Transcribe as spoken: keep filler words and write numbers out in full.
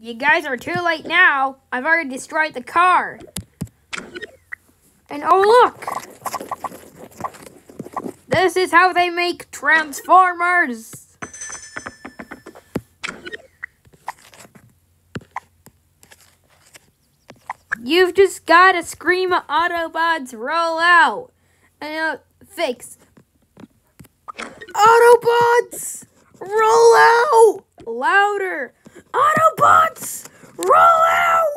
You guys are too late now. I've already destroyed the car. And oh look! This is how they make Transformers! You've just gotta scream Autobots roll out! And uh, fix. Autobots! Roll out! Louder! Autobots! Roll out!